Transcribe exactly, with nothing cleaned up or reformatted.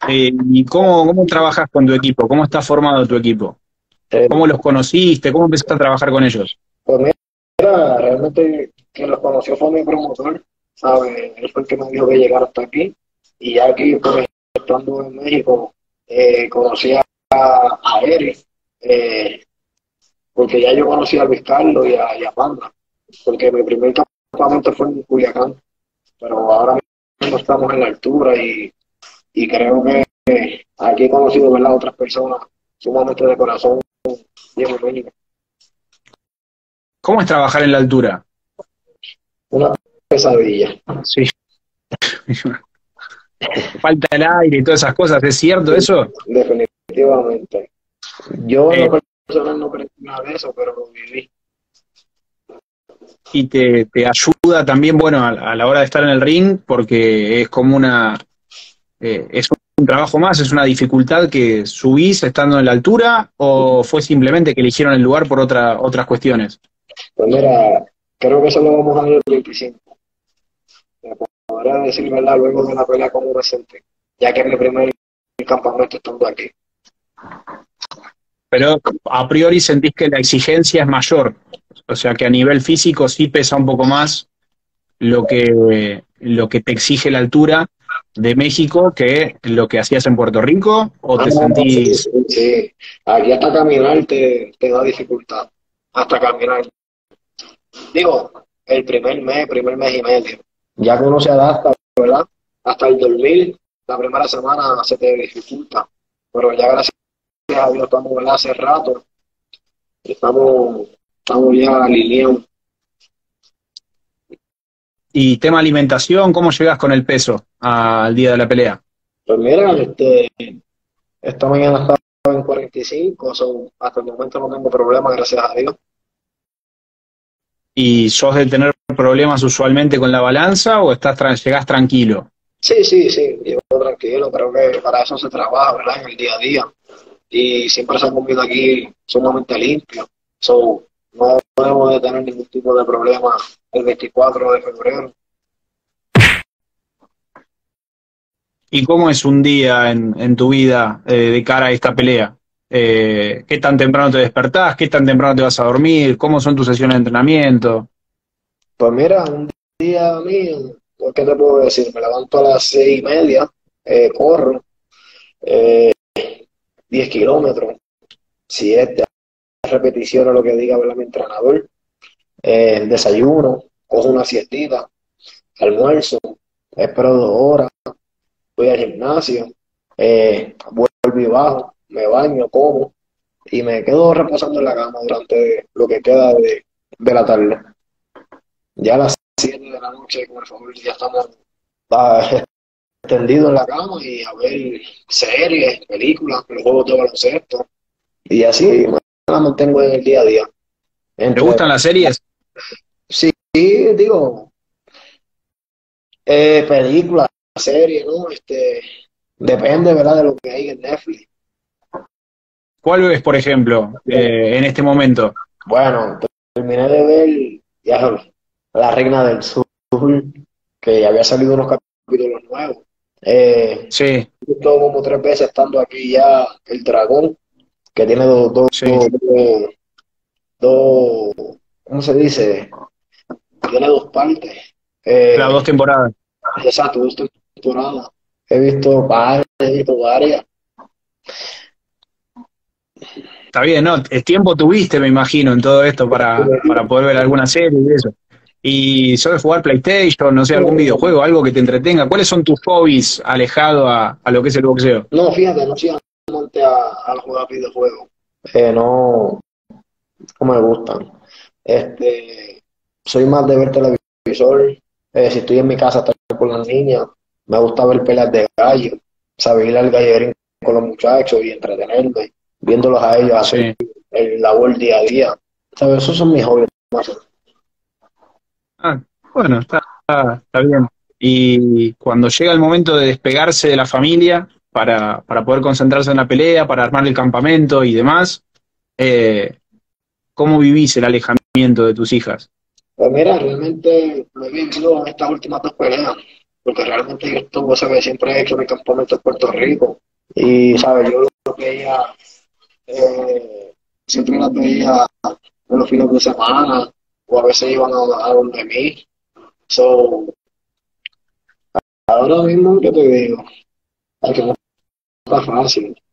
Eh, ¿y cómo, cómo trabajas con tu equipo? ¿Cómo está formado tu equipo? Eh, ¿Cómo los conociste? ¿Cómo empezaste a trabajar con ellos? pues mira, realmente quien los conoció fue mi promotor, ¿sabes? Él fue el que me dijo que llegara hasta aquí. Y ya aquí, pues, estando en México, eh, conocí a, a Eric, eh, porque ya yo conocí a Luis Carlos y a, y a Panda, porque mi primer campamento fue en Culiacán, pero ahora mismo estamos en la altura y, y creo que aquí he conocido, ¿verdad?, otras personas sumamente de corazón bien humildes. ¿Cómo es trabajar en la altura? Una pesadilla. Sí, falta el aire y todas esas cosas, ¿es cierto Sí, eso? definitivamente. Yo en Eh, lo personal no aprendí nada de eso, pero lo viví. y te, te ayuda también, bueno, a, a la hora de estar en el ring, porque es como una, eh, es un trabajo más, es una dificultad que subís estando en la altura, o fue simplemente que eligieron el lugar por otra, otras cuestiones. Pues mira, creo que eso lo vamos a ver el veinticinco. Me podría decir, ¿verdad?, luego de la pelea como me sentí, ya que es mi primer campamento estando aquí. Pero a priori sentís que la exigencia es mayor, o sea que a nivel físico sí pesa un poco más lo que, lo que te exige la altura de México que lo que hacías en Puerto Rico, o Ah, te no, no, sí, sentís... sí, sí. Aquí hasta caminar te, te da dificultad. Hasta caminar. Digo, el primer mes, primer mes y medio. Ya que uno se adapta, ¿verdad? Hasta el dormir, la primera semana se te dificulta. Pero ya gracias a Dios estamos, ¿verdad?, hace rato. Estamos, estamos ya alineados. Y tema alimentación, ¿cómo llegas con el peso al día de la pelea? Pues mira, este, esta mañana estaba en cuarenta y cinco, so, hasta el momento no tengo problemas, gracias a Dios. ¿Y sos de tener problemas usualmente con la balanza o estás tra- llegás tranquilo? Sí, sí, sí, yo tranquilo, creo que para eso se trabaja, ¿verdad?, en el día a día. Y siempre se ha comido aquí sumamente limpio. So, no debemos de tener ningún tipo de problema el veinticuatro de febrero. ¿Y cómo es un día en, en tu vida eh, de cara a esta pelea? Eh, ¿qué tan temprano te despertás? ¿Qué tan temprano te vas a dormir? ¿Cómo son tus sesiones de entrenamiento? Pues mira, un día mío, pues, ¿qué te puedo decir? Me levanto a las seis y media, eh, corro eh, diez kilómetros, siete repeticiones, lo que diga, ¿verdad?, mi entrenador. Eh, desayuno, cojo una siestita, almuerzo, espero dos horas, voy al gimnasio, eh, vuelvo y bajo, me baño, como y me quedo reposando en la cama durante lo que queda de, de la tarde. Ya a las siete de la noche, por favor, ya estamos ah, extendidos en la cama y a ver series, películas, los juegos de baloncesto. Y así me la mantengo en el día a día. ¿Te Entre, gustan las series? sí, digo, eh, películas, series, ¿no? Este, depende, ¿verdad?, de lo que hay en Netflix. ¿Cuál ves, por ejemplo, eh, en este momento? Bueno, terminé de ver ya La Reina del Sur, que había salido unos capítulos nuevos. Eh, Sí, he visto como tres veces estando aquí ya El Dragón, que tiene dos, dos, sí, dos, dos, ¿cómo se dice? Tiene dos partes. las dos Eh, temporadas. exacto, dos temporadas. He visto varias, he visto varias. Está bien, ¿no? El tiempo tuviste, me imagino, en todo esto para, para poder ver alguna serie y eso. Y sos jugar PlayStation, no sé, algún videojuego, algo que te entretenga. ¿Cuáles son tus hobbies alejados a, a lo que es el boxeo? No, fíjate, no soy amante a, a jugar videojuegos. Eh, no, no me gustan. Este, soy más de ver televisor. Eh, si estoy en mi casa, estar con las niñas. Me gusta ver peleas de gallo, saber ir al gallerín con los muchachos y entretenerme, viéndolos a ellos hacer Sí. el labor día a día. ¿Sabes? Esos son mis hobbies más. Ah, bueno, está, está bien. Y cuando llega el momento de despegarse de la familia para, para poder concentrarse en la pelea, para armar el campamento y demás, eh, ¿cómo vivís el alejamiento de tus hijas? Pues mira, realmente me he vivido en estas últimas dos peleas. porque realmente yo esto cosa que siempre he hecho en el campamento en Puerto Rico. Y, ¿sabes? Yo lo veía, eh, siempre las veía en los fines de semana, o a veces iban a, a donde mí. So, ahora mismo, ¿qué te digo? Es que no está fácil.